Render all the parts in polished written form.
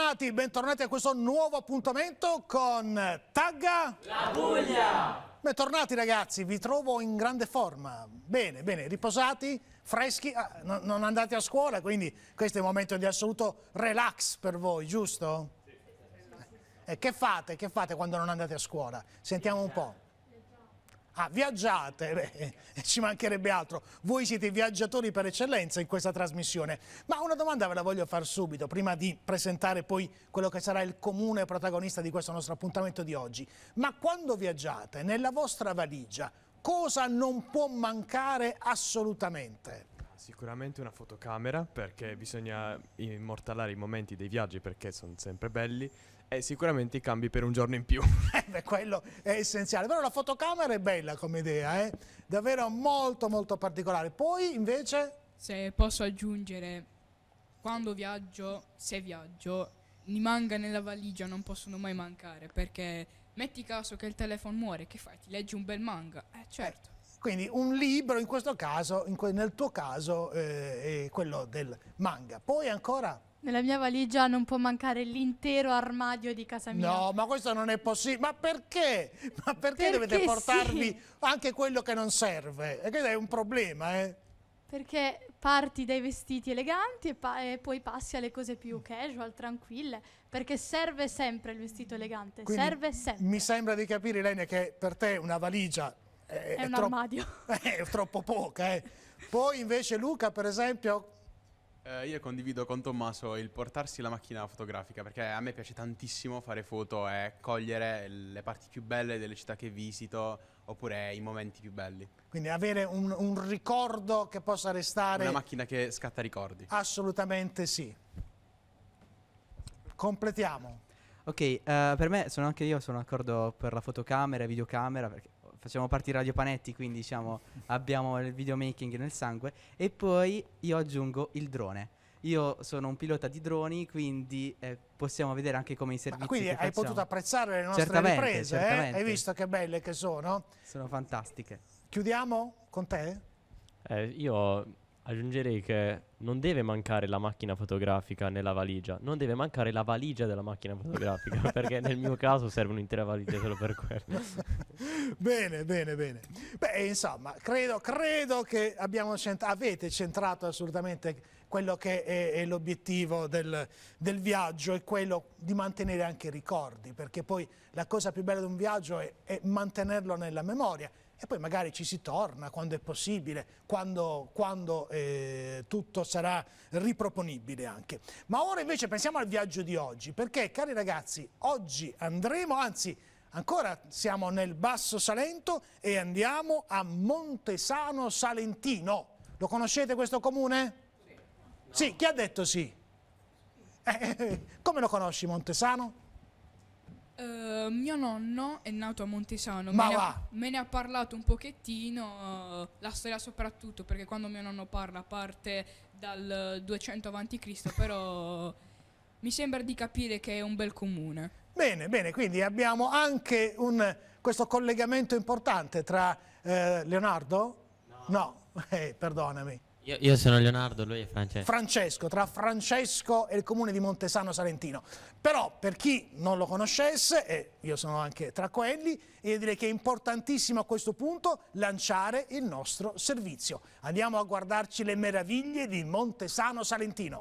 bentornati a questo nuovo appuntamento con Tagga la Puglia! Bentornati ragazzi, vi trovo in grande forma, bene, riposati, freschi, non andate a scuola, quindi questo è un momento di assoluto relax per voi, giusto? Sì. E che fate quando non andate a scuola? Sentiamo un po'. Ah, viaggiate, beh, ci mancherebbe altro. Voi siete viaggiatori per eccellenza in questa trasmissione. Ma una domanda ve la voglio fare subito, prima di presentare poi quello che sarà il comune protagonista di questo nostro appuntamento di oggi. Ma quando viaggiate, nella vostra valigia, cosa non può mancare assolutamente? Sicuramente una fotocamera, perché bisogna immortalare i momenti dei viaggi, perché sono sempre belli. E sicuramente i cambi per un giorno in più. Beh, quello è essenziale, però la fotocamera è bella come idea, davvero molto particolare. Poi invece... Se posso aggiungere, quando viaggio, se viaggio, i manga nella valigia non possono mai mancare, perché metti caso che il telefono muore, che fai? Ti leggi un bel manga? Certo. Quindi un libro, in questo caso, nel tuo caso, è quello del manga. Poi ancora... Nella mia valigia non può mancare l'intero armadio di casa mia. No, ma questo non è possibile. Ma perché? Ma perché dovete portarvi anche quello che non serve? E questo è un problema, Perché parti dai vestiti eleganti e poi passi alle cose più casual, tranquille, perché serve sempre il vestito elegante, quindi serve sempre. Mi sembra di capire, Ilenia, che per te una valigia è un armadio. È troppo poca, Poi invece Luca, per esempio... Io condivido con Tommaso il portarsi la macchina fotografica, perché a me piace tantissimo fare foto e cogliere le parti più belle delle città che visito, oppure i momenti più belli. Quindi avere un ricordo che possa restare... Una macchina che scatta ricordi. Assolutamente sì. Completiamo. Ok, per me anche io sono d'accordo per la fotocamera e videocamera, perché facciamo parte di Radio Panetti, quindi diciamo abbiamo il videomaking nel sangue. E poi io aggiungo il drone. Io sono un pilota di droni, quindi possiamo vedere anche come i servizi quindi che hai facciamo. potuto apprezzare le nostre riprese, certamente. Hai visto che belle che sono? Sono fantastiche. Chiudiamo con te? Io aggiungerei che non deve mancare la macchina fotografica nella valigia, non deve mancare la valigia della macchina fotografica, perché nel mio caso serve un'intera valigia solo per quello. Bene. Beh, insomma, credo che avete centrato assolutamente quello che è l'obiettivo del viaggio, è quello di mantenere anche i ricordi, perché poi la cosa più bella di un viaggio è mantenerlo nella memoria. E poi magari ci si torna quando è possibile, quando tutto sarà riproponibile anche. Ma ora invece pensiamo al viaggio di oggi, perché cari ragazzi, oggi andremo, anzi ancora siamo nel Basso Salento e andiamo a Montesano Salentino. Lo conoscete questo comune? Sì. No. Sì, chi ha detto sì? Come lo conosci Montesano? Mio nonno è nato a Montesano, me ne ha parlato un pochettino, la storia soprattutto, perché quando mio nonno parla parte dal 200 a.C., però mi sembra di capire che è un bel comune. Bene, quindi abbiamo anche questo collegamento importante tra Leonardo? No, perdonami. Io sono Leonardo, lui è Francesco. Tra Francesco e il comune di Montesano Salentino. Però per chi non lo conoscesse, e io sono anche tra quelli, io direi che è importantissimo a questo punto lanciare il nostro servizio. Andiamo a guardarci le meraviglie di Montesano Salentino.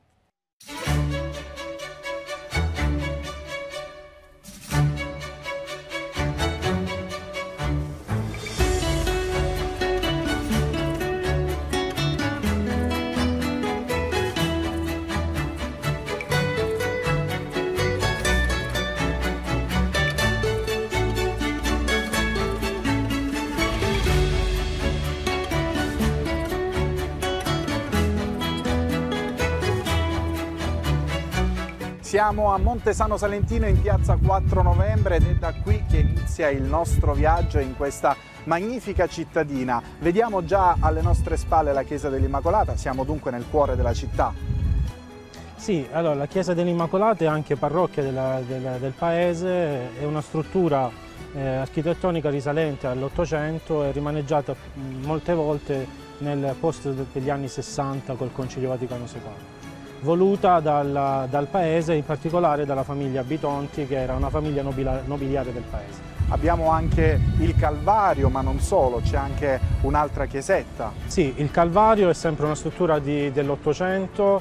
Siamo a Montesano Salentino in piazza 4 novembre ed è da qui che inizia il nostro viaggio in questa magnifica cittadina. Vediamo già alle nostre spalle la chiesa dell'Immacolata, siamo dunque nel cuore della città. Sì, allora la chiesa dell'Immacolata è anche parrocchia del paese, è una struttura architettonica risalente all'Ottocento e rimaneggiata molte volte nel post degli anni 60 col Concilio Vaticano II. voluta dal paese, in particolare dalla famiglia Bitonti, che era una famiglia nobiliare del paese. Abbiamo anche il Calvario, ma non solo, c'è anche un'altra chiesetta. Sì, il Calvario è sempre una struttura dell'800,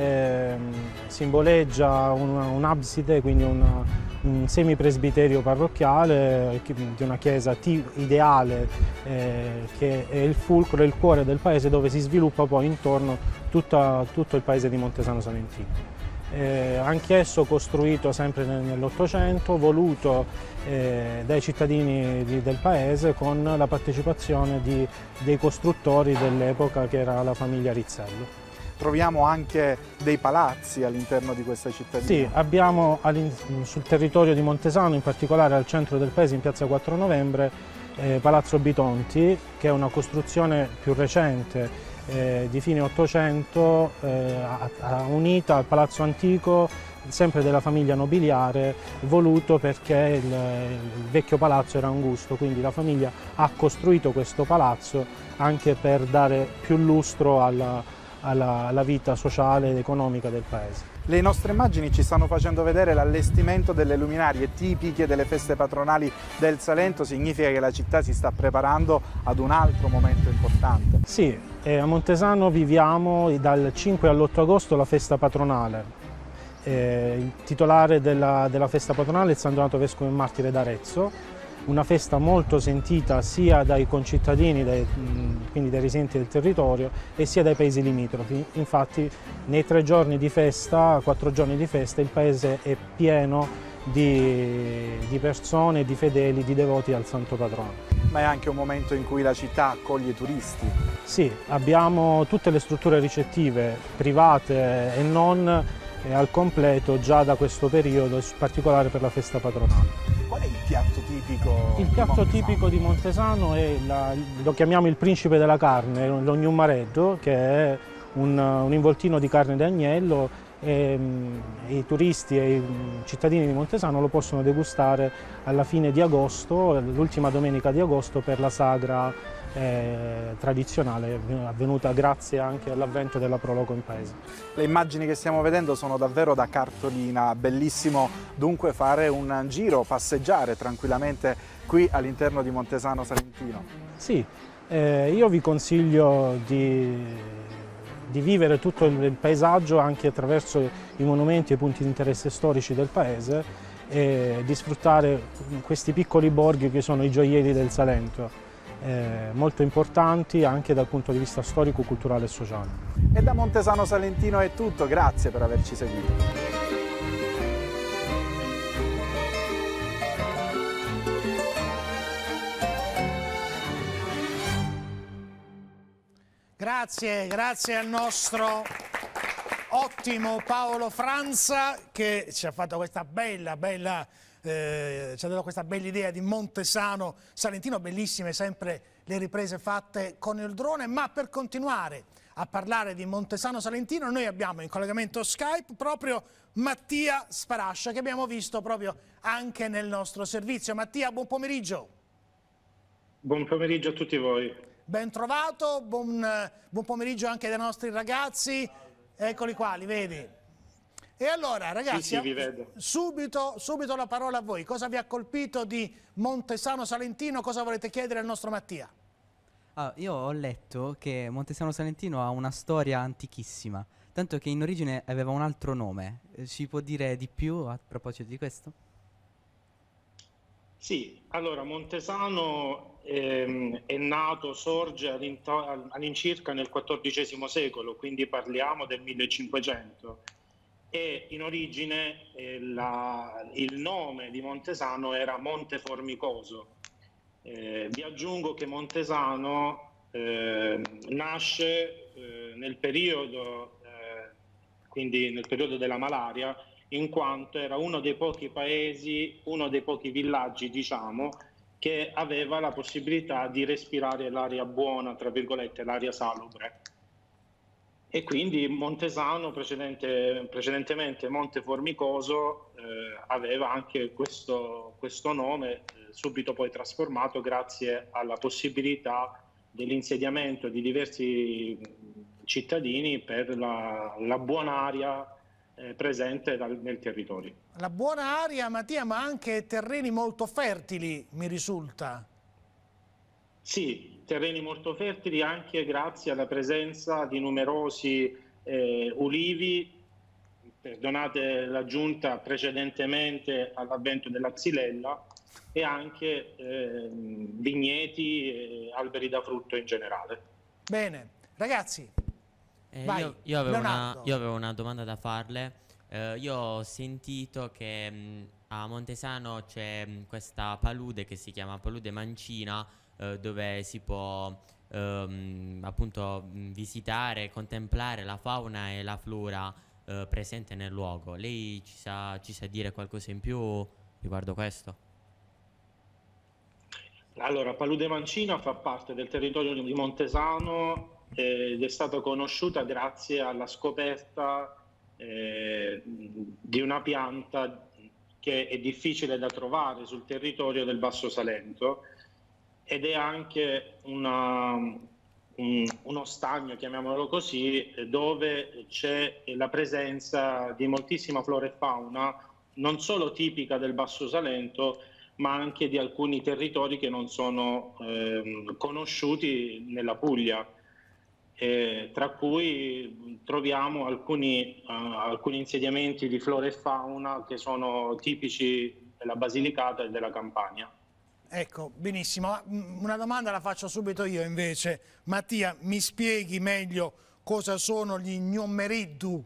simboleggia un'abside, quindi un semipresbiterio parrocchiale di una chiesa ideale che è il fulcro, il cuore del paese, dove si sviluppa poi intorno tutto il paese di Montesano Salentino. Anch'esso costruito sempre nell'800, voluto dai cittadini del paese con la partecipazione dei costruttori dell'epoca, che era la famiglia Rizzello. Troviamo anche dei palazzi all'interno di questa cittadina. Sì, abbiamo sul territorio di Montesano, in particolare al centro del paese, in piazza 4 Novembre, Palazzo Bitonti, che è una costruzione più recente di fine 800, unita al palazzo antico, sempre della famiglia nobiliare, voluto perché il vecchio palazzo era angusto, quindi la famiglia ha costruito questo palazzo anche per dare più lustro alla vita sociale ed economica del paese. Le nostre immagini ci stanno facendo vedere l'allestimento delle luminarie tipiche delle feste patronali del Salento. Significa che la città si sta preparando ad un altro momento importante. Sì, a Montesano viviamo dal 5 all'8 agosto la festa patronale. Il titolare della festa patronale è San Donato Vescovo e Martire d'Arezzo, una festa molto sentita sia dai concittadini, quindi dai residenti del territorio, e sia dai paesi limitrofi. Infatti nei 3 giorni di festa, 4 giorni di festa, il paese è pieno di persone, di fedeli, di devoti al santo patrono. Ma è anche un momento in cui la città accoglie i turisti. Sì, abbiamo tutte le strutture ricettive, private e non, al completo già da questo periodo, in particolare per la festa patronale. Qual è il piatto tipico? Il piatto tipico di Montesano è lo chiamiamo il principe della carne, l'ognummareddo, che è un involtino di carne d'agnello, e i turisti e i cittadini di Montesano lo possono degustare alla fine di agosto, l'ultima domenica di agosto, per la sagra tradizionale avvenuta grazie anche all'avvento della Proloco in paese. Le immagini che stiamo vedendo sono davvero da cartolina, bellissimo dunque fare un giro, passeggiare tranquillamente qui all'interno di Montesano Salentino. Sì, io vi consiglio di vivere tutto il paesaggio anche attraverso i monumenti e i punti di interesse storici del paese e di sfruttare questi piccoli borghi che sono i gioielli del Salento. Molto importanti anche dal punto di vista storico, culturale e sociale. E da Montesano Salentino è tutto, grazie per averci seguito. Grazie al nostro ottimo Paolo Franza, che ci ha fatto questa ci ha dato questa bella idea di Montesano Salentino. Bellissime sempre le riprese fatte con il drone. Ma per continuare a parlare di Montesano Salentino, noi abbiamo in collegamento Skype proprio Mattia Sparascia, che abbiamo visto proprio anche nel nostro servizio. Mattia, buon pomeriggio. Buon pomeriggio a tutti voi. Ben trovato, buon pomeriggio anche dai nostri ragazzi. Eccoli qua, li vedi? E allora, ragazzi, sì, vi vedo. Subito la parola a voi. Cosa vi ha colpito di Montesano Salentino? Cosa volete chiedere al nostro Mattia? Io ho letto che Montesano Salentino ha una storia antichissima, tanto che in origine aveva un altro nome. Ci può dire di più a proposito di questo? Sì, allora Montesano è nato, sorge all'incirca nel XIV secolo, quindi parliamo del 1500. E in origine il nome di Montesano era Monte Formicoso. Vi aggiungo che Montesano nasce nel periodo, quindi nel periodo della malaria, in quanto era uno dei pochi paesi, uno dei pochi villaggi, diciamo, che aveva la possibilità di respirare l'aria buona, tra virgolette, l'aria salubre. E quindi Montesano, precedentemente Monte Formicoso, aveva anche questo nome, subito poi trasformato grazie alla possibilità dell'insediamento di diversi cittadini per la buon'aria presente nel territorio. La buona aria, Mattia, ma anche terreni molto fertili, mi risulta. Sì, terreni molto fertili anche grazie alla presenza di numerosi ulivi, perdonate l'aggiunta, precedentemente all'avvento della xylella, e anche vigneti e alberi da frutto in generale. Bene, ragazzi. Io avevo una domanda da farle. Io ho sentito che a Montesano c'è questa palude che si chiama Palude Mancina, dove si può appunto visitare, contemplare la fauna e la flora presente nel luogo. Lei ci sa dire qualcosa in più riguardo questo? Allora, Palude Mancina fa parte del territorio di Montesano ed è stata conosciuta grazie alla scoperta di una pianta che è difficile da trovare sul territorio del Basso Salento, ed è anche uno stagno, chiamiamolo così, dove c'è la presenza di moltissima flora e fauna, non solo tipica del Basso Salento, ma anche di alcuni territori che non sono conosciuti nella Puglia. Tra cui troviamo alcuni insediamenti di flora e fauna che sono tipici della Basilicata e della Campania. Ecco, benissimo. Una domanda la faccio subito io invece. Mattia, mi spieghi meglio cosa sono gli Gnummeriddu?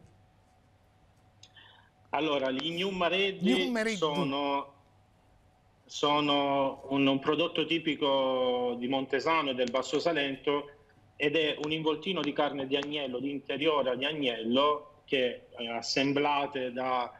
Allora, gli Gnummeriddu sono un prodotto tipico di Montesano e del Basso Salento, ed è un involtino di carne di agnello, di interiore di agnello, che assemblate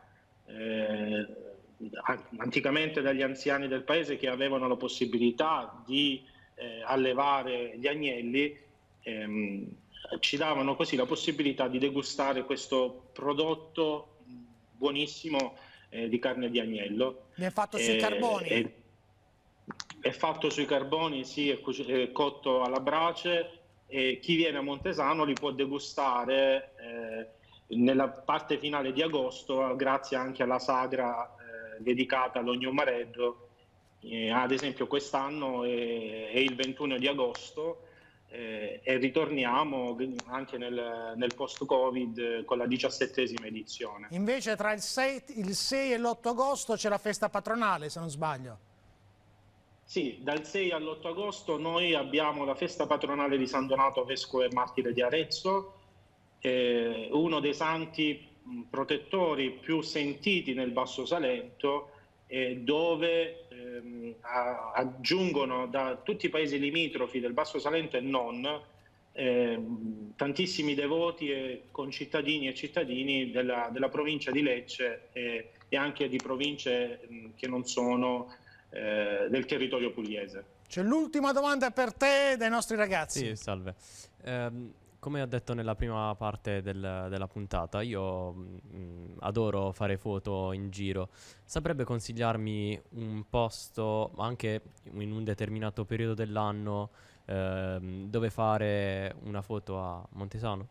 anticamente dagli anziani del paese che avevano la possibilità di allevare gli agnelli, ci davano così la possibilità di degustare questo prodotto buonissimo di carne di agnello. È fatto sui carboni? È fatto sui carboni, sì, è cotto alla brace. E chi viene a Montesano li può degustare nella parte finale di agosto, grazie anche alla sagra dedicata allo Gnummereddu. Ad esempio quest'anno è il 21 di agosto e ritorniamo anche nel post-Covid con la 17ª edizione. Invece tra il 6 e l'8 agosto c'è la festa patronale, se non sbaglio. Sì, dal 6 all'8 agosto noi abbiamo la festa patronale di San Donato, vescovo e martire di Arezzo, uno dei santi protettori più sentiti nel Basso Salento, dove aggiungono da tutti i paesi limitrofi del Basso Salento e non tantissimi devoti e concittadini e cittadini della provincia di Lecce e anche di province che non sono del territorio pugliese. C'è l'ultima domanda per te dai nostri ragazzi. Sì, salve. Come ho detto nella prima parte della puntata, io adoro fare foto in giro. Saprebbe consigliarmi un posto, anche in un determinato periodo dell'anno, dove fare una foto a Montesano?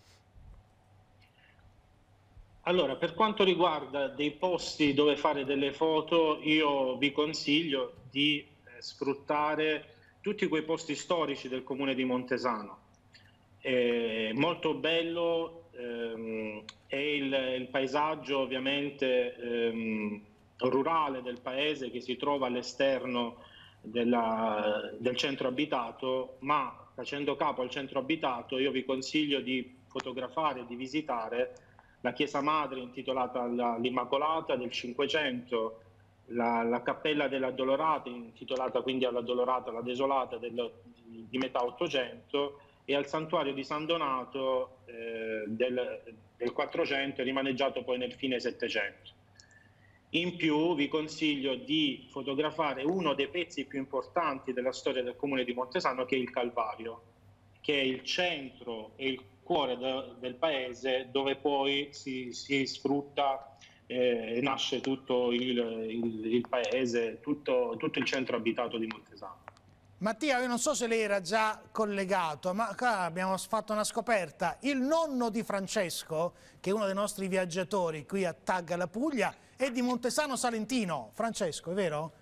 Allora, per quanto riguarda dei posti dove fare delle foto, io vi consiglio di sfruttare tutti quei posti storici del comune di Montesano. Molto bello è il paesaggio ovviamente rurale del paese che si trova all'esterno del centro abitato, ma facendo capo al centro abitato io vi consiglio di fotografare e di visitare la chiesa madre intitolata all'Immacolata del Cinquecento, la cappella dell'Addolorata intitolata quindi all'Addolorata, la Desolata di metà Ottocento, e al santuario di San Donato del 400, rimaneggiato poi nel fine Settecento. In più vi consiglio di fotografare uno dei pezzi più importanti della storia del comune di Montesano, che è il Calvario, che è il centro e il cuore del paese, dove poi si sfrutta e nasce tutto il paese, tutto il centro abitato di Montesano. Mattia, io non so se lei era già collegato, ma qua abbiamo fatto una scoperta. Il nonno di Francesco, che è uno dei nostri viaggiatori qui a Tagga la Puglia, è di Montesano Salentino. Francesco, è vero?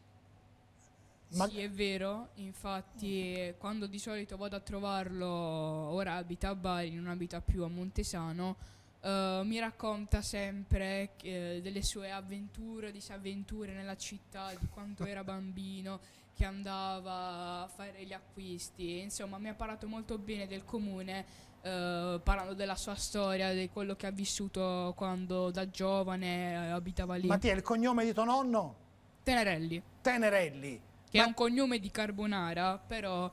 Sì, è vero, infatti quando di solito vado a trovarlo, ora abita a Bari, non abita più a Montesano, mi racconta sempre delle sue avventure, disavventure nella città, di quanto era bambino, che andava a fare gli acquisti, insomma mi ha parlato molto bene del comune, parlando della sua storia, di quello che ha vissuto quando da giovane abitava lì. Mattia, il cognome di tuo nonno? Tenerelli. Tenerelli. Che è un cognome di Carbonara, però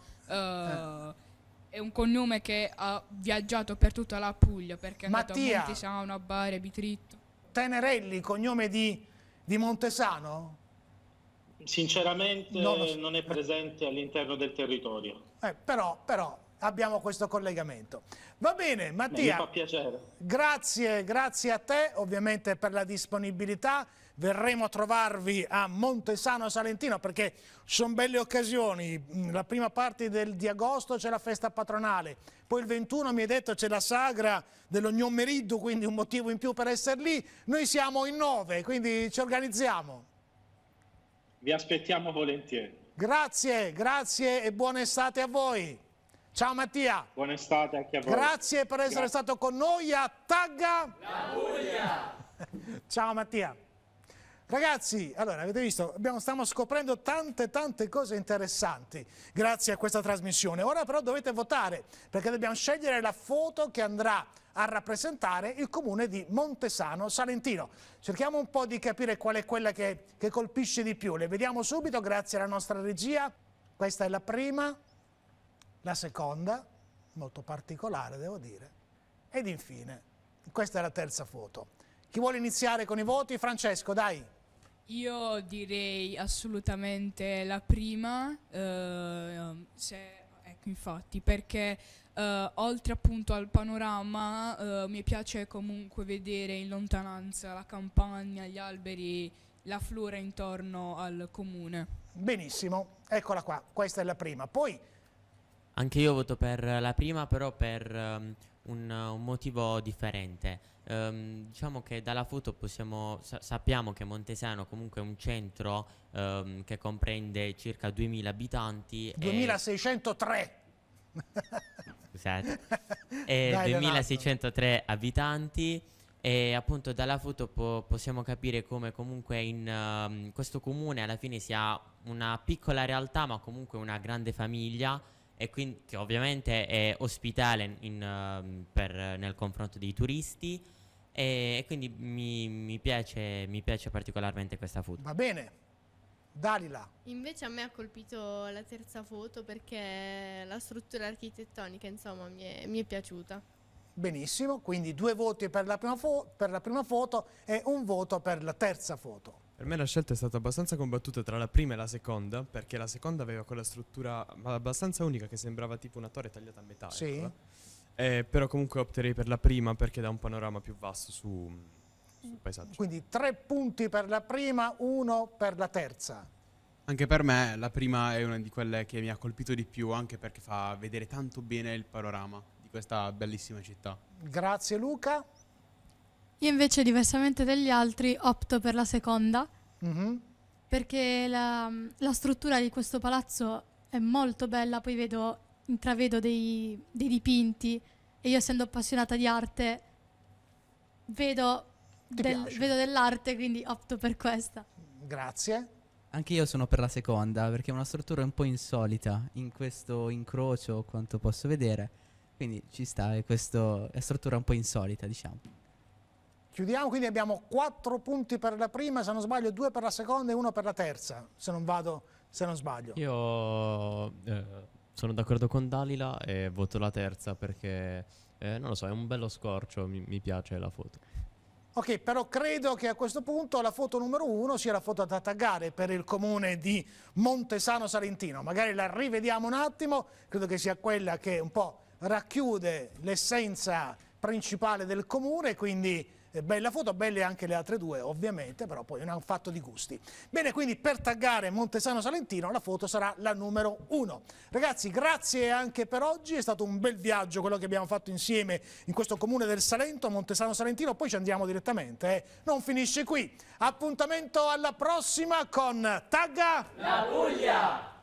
è un cognome che ha viaggiato per tutta la Puglia, perché è andato a Montesano, a Bari, a Bitritto. Tenerelli, cognome di Montesano? Sinceramente non è presente all'interno del territorio. Però abbiamo questo collegamento. Va bene, Mattia. Mi fa piacere. Grazie a te ovviamente per la disponibilità. Verremo a trovarvi a Montesano Salentino perché sono belle occasioni. La prima parte di agosto c'è la festa patronale, poi il 21 mi hai detto c'è la sagra dell'Ognon Meriddu, quindi un motivo in più per essere lì. Noi siamo in 9, quindi ci organizziamo. Vi aspettiamo volentieri. Grazie e buona estate a voi. Ciao Mattia. Buona estate anche a voi. Grazie per essere stato con noi a Tagga la Puglia. Ciao Mattia. Ragazzi, allora avete visto, stiamo scoprendo tante cose interessanti grazie a questa trasmissione. Ora però dovete votare perché dobbiamo scegliere la foto che andrà a rappresentare il comune di Montesano Salentino. Cerchiamo un po' di capire qual è quella che colpisce di più. Le vediamo subito grazie alla nostra regia. Questa è la prima, la seconda, molto particolare devo dire, ed infine questa è la terza foto. Chi vuole iniziare con i voti? Francesco, dai. Io direi assolutamente la prima, ecco infatti, perché oltre appunto al panorama mi piace comunque vedere in lontananza la campagna, gli alberi, la flora intorno al comune. Benissimo, eccola qua, questa è la prima. Poi anche io voto per la prima, però per un motivo differente. Diciamo che dalla foto sappiamo che Montesano comunque è un centro che comprende circa 2000 abitanti. 2603. Scusate. 2603 abitanti. E appunto dalla foto possiamo capire come comunque in questo comune alla fine sia una piccola realtà ma comunque una grande famiglia, e quindi che ovviamente è ospitale nel confronto dei turisti, e quindi mi piace particolarmente questa foto. Va bene, Dalila. Invece a me ha colpito la terza foto perché la struttura architettonica insomma mi è piaciuta. Benissimo, quindi 2 voti per la prima foto e 1 voto per la terza foto. Per me la scelta è stata abbastanza combattuta tra la prima e la seconda, perché la seconda aveva quella struttura abbastanza unica che sembrava tipo una torre tagliata a metà. Sì. Però comunque opterei per la prima perché dà un panorama più vasto sul paesaggio. Quindi 3 punti per la prima, 1 per la terza. Anche per me la prima è una di quelle che mi ha colpito di più, anche perché fa vedere tanto bene il panorama di questa bellissima città. Grazie Luca. Io invece, diversamente dagli altri, opto per la seconda, perché la struttura di questo palazzo è molto bella, poi intravedo dei dipinti e io, essendo appassionata di arte, vedo dell'arte, quindi opto per questa. Grazie. Anche io sono per la seconda, perché è una struttura un po' insolita in questo incrocio, quanto posso vedere, quindi ci sta, è struttura un po' insolita, diciamo. Chiudiamo, quindi abbiamo 4 punti per la prima, se non sbaglio 2 per la seconda e 1 per la terza, se non sbaglio. Io sono d'accordo con Dalila e voto la terza perché, non lo so, è un bello scorcio, mi piace la foto. Ok, però credo che a questo punto la foto numero 1 sia la foto da taggare per il comune di Montesano Salentino. Magari la rivediamo un attimo, credo che sia quella che un po' racchiude l'essenza principale del comune, quindi bella foto, belle anche le altre due ovviamente, però poi è un fatto di gusti. Bene, quindi per taggare Montesano Salentino la foto sarà la numero 1. Ragazzi, grazie anche per oggi, è stato un bel viaggio quello che abbiamo fatto insieme in questo comune del Salento, Montesano Salentino, poi ci andiamo direttamente, non finisce qui. Appuntamento alla prossima con Tagga la Puglia!